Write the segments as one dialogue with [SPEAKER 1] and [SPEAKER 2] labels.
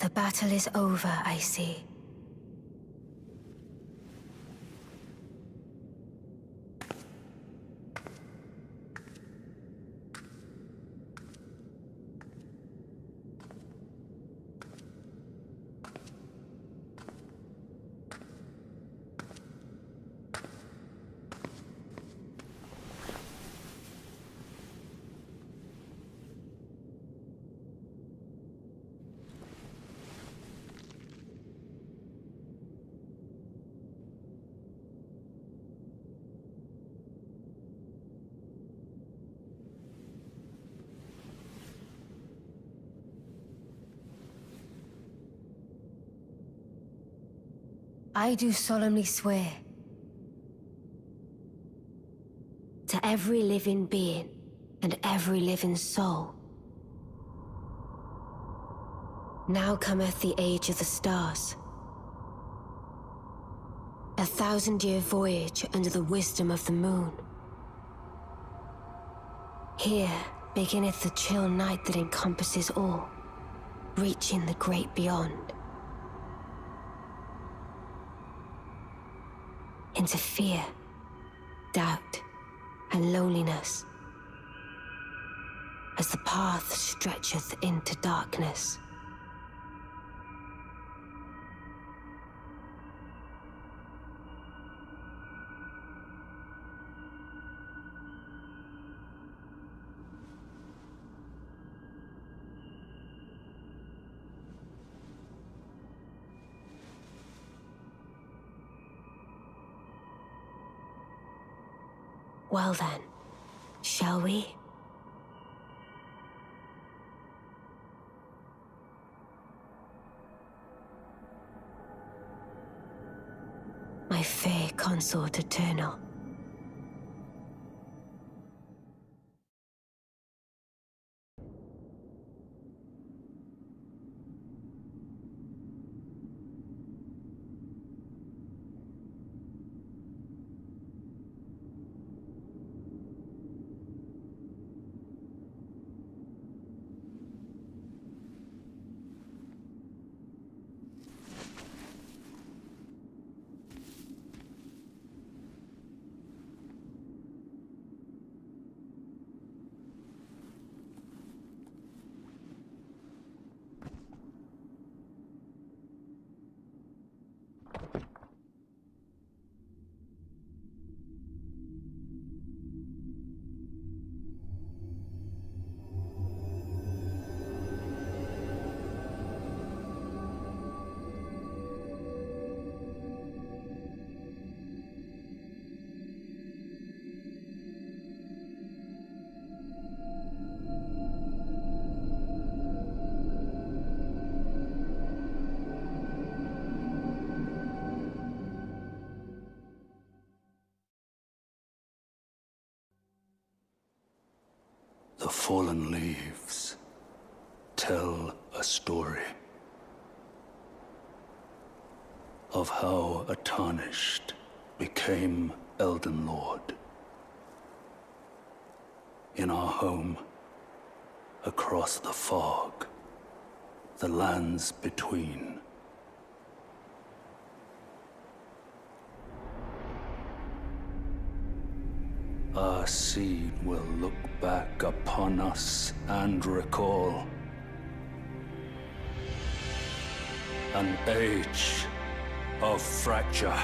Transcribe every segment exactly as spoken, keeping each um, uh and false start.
[SPEAKER 1] The battle is over, I see. I do solemnly swear to every living being and every living soul. Now cometh the age of the stars, a thousand-year voyage under the wisdom of the moon. Here beginneth the chill night that encompasses all, reaching the great beyond. Into fear, doubt, and loneliness, as the path stretcheth into darkness. Well then, shall we? My fair consort eternal.
[SPEAKER 2] The fallen leaves tell a story of how a tarnished became Elden Lord. In our home, across the fog, the lands between. Our seed will look back upon us and recall an age of fracture.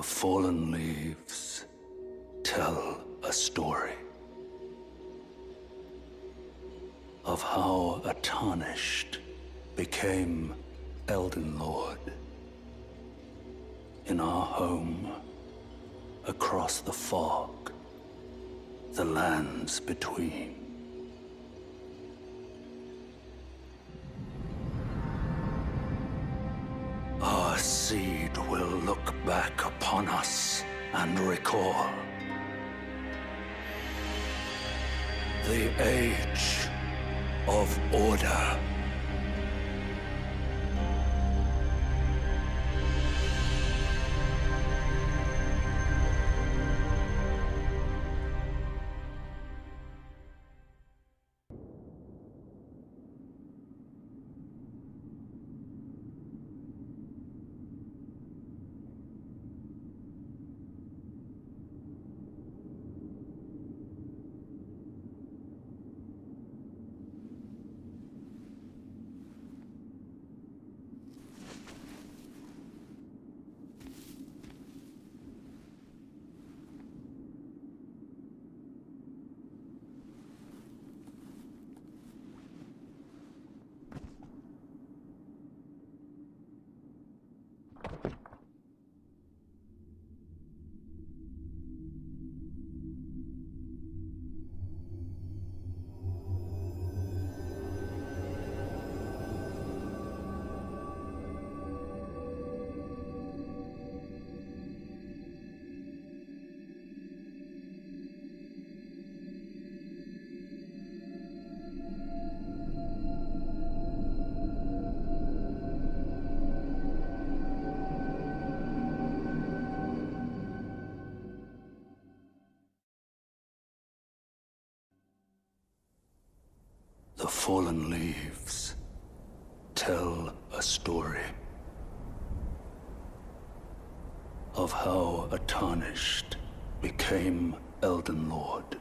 [SPEAKER 2] The fallen leaves tell a story of how a tarnished became Elden Lord in our home across the fog, the lands between. Our seed will look back upon us and recall the age of order. The fallen leaves tell a story of how a tarnished became Elden Lord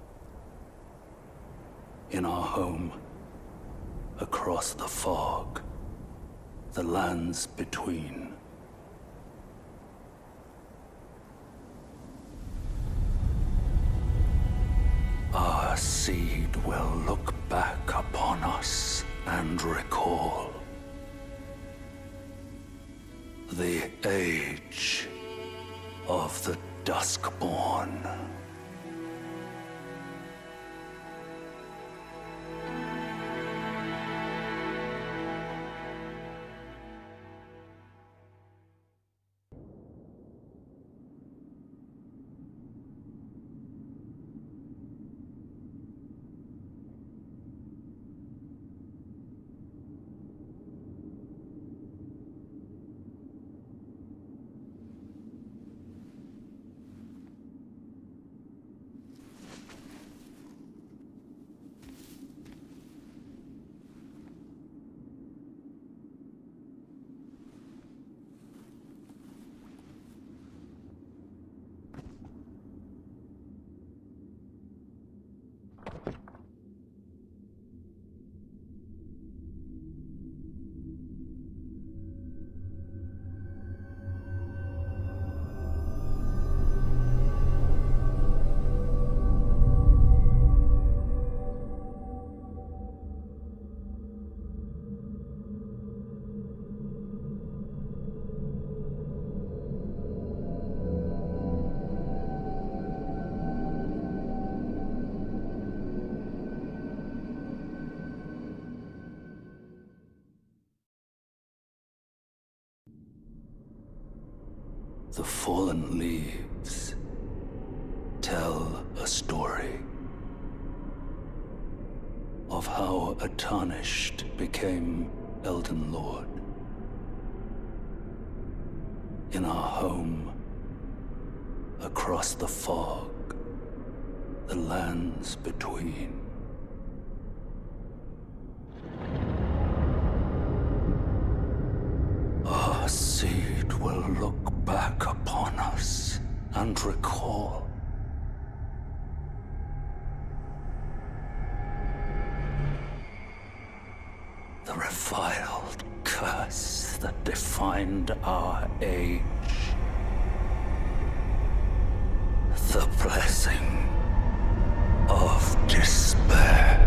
[SPEAKER 2] in our home across the fog, the lands between. Our seed will look back upon us and recall the age of the Duskborn. The fallen leaves tell a story of how a tarnished became Elden Lord in our home across the fog, the lands between. Our seed will look back upon us and recall the reviled curse that defined our age. The blessing of despair.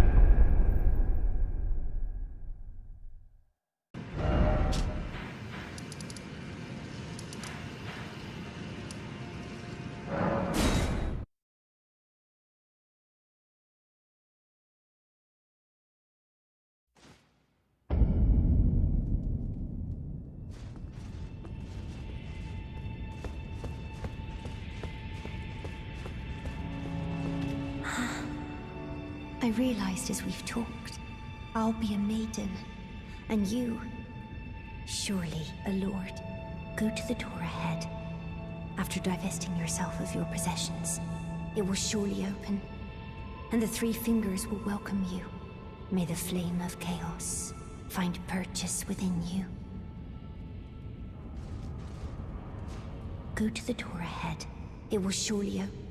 [SPEAKER 3] I realized as we've talked, I'll be a maiden, and you, surely a lord. Go to the door ahead. After divesting yourself of your possessions, it will surely open, and the three fingers will welcome you. May the flame of chaos find purchase within you. Go to the door ahead. It will surely open.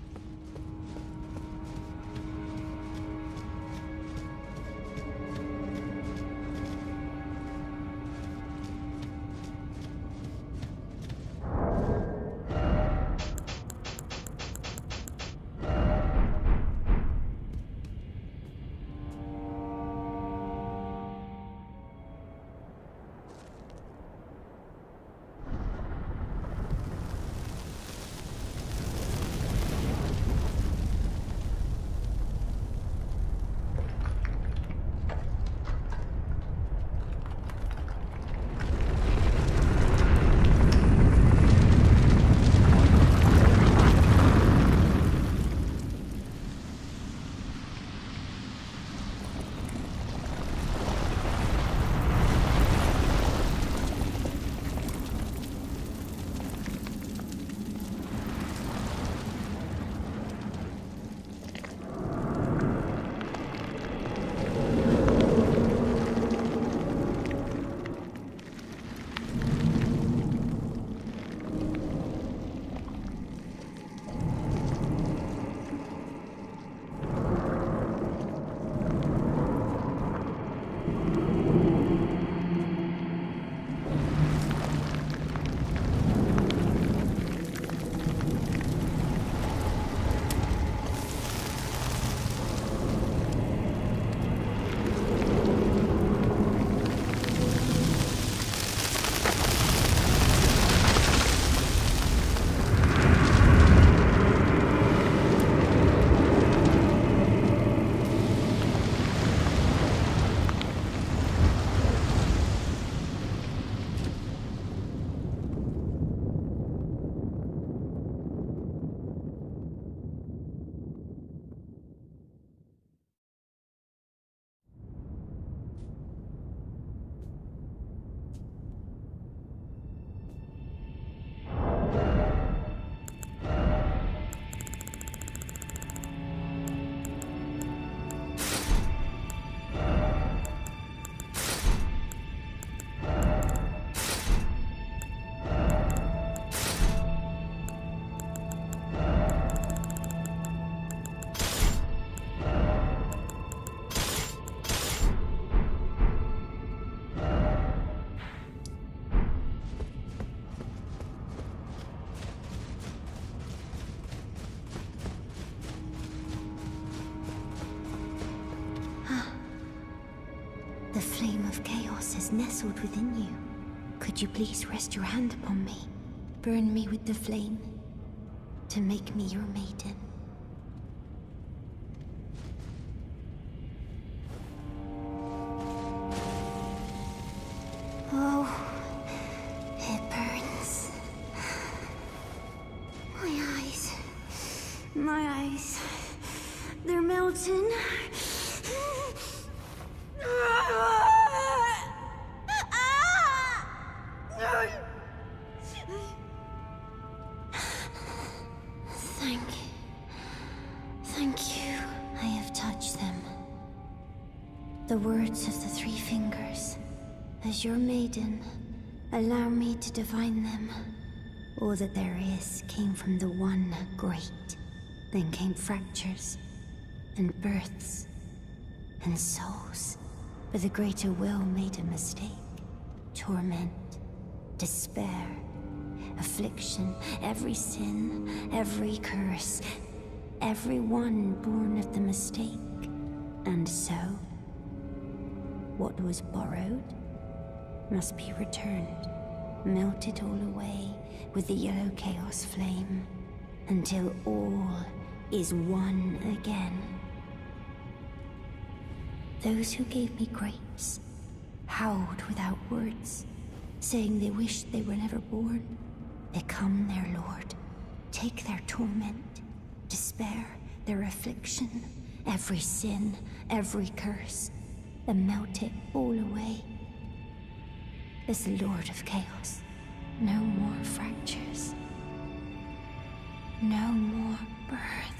[SPEAKER 3] The flame of chaos is nestled within you. Could you please rest your hand upon me? Burn me with the flame to make me your maiden. Oh, it burns. My eyes. My eyes. They're melting. Thank... Thank you. I have touched them. The words of the three fingers. As your maiden, allow me to divine them. All that there is came from the one great. Then came fractures, and births, and souls. But the greater will made a mistake. Torment, despair, affliction, every sin, every curse, every one born of the mistake. And so, what was borrowed must be returned, melted all away with the yellow chaos flame, until all is one again. Those who gave me grace howled without words, saying they wished they were never born. Become their lord, take their torment, despair, their affliction, every sin, every curse, and melt it all away. As the Lord of Chaos, no more fractures, no more birth.